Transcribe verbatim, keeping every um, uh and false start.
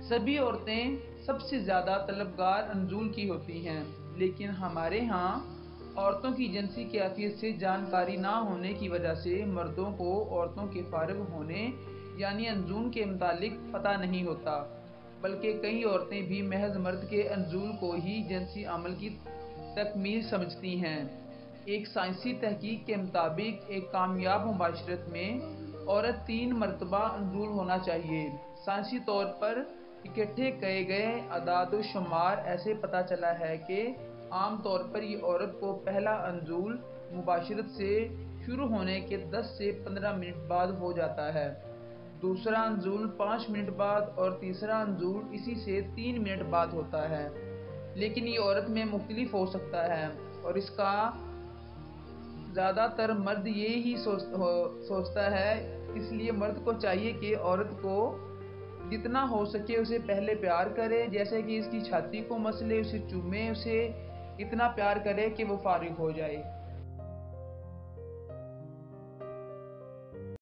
سبھی عورتیں سب سے زیادہ طلبگار انزول کی ہوتی ہیں، لیکن ہمارے ہاں عورتوں کی جنسی کیفیت سے جانکاری نہ ہونے کی وجہ سے مردوں کو عورتوں کے فارغ ہونے یعنی انزول کے متعلق پتہ نہیں ہوتا، بلکہ کئی عورتیں بھی محض مرد کے انزول کو ہی جنسی عمل کی تکمیل سمجھتی ہیں۔ ایک سائنسی تحقیق کے مطابق ایک کامیاب مباشرت میں عورت تین مرتبہ انزول ہونا چاہیے۔ سائنسی طور پر اکٹھے کیے گئے اعداد و شمار ایسے پتہ چلا ہے کہ عام طور پر یہ عورت کو پہلا انزول مباشرت سے شروع ہونے کے دس سے پندرہ منٹ بعد ہو جاتا ہے، دوسرا انزول پانچ منٹ بعد اور تیسرا انزول اسی سے تین منٹ بعد ہوتا ہے، لیکن یہ عورت میں مختلف ہو سکتا ہے اور اس کا زیادہ تر مرد یہی سوچتا ہے۔ اس لیے مرد کو چاہیے کہ عورت کو جتنا ہو سکے اسے پہلے پیار کرے، جیسے کہ اس کی چھاتی کو مسلے، اسے چومے، اسے اتنا پیار کرے کہ وہ فارغ ہو جائے۔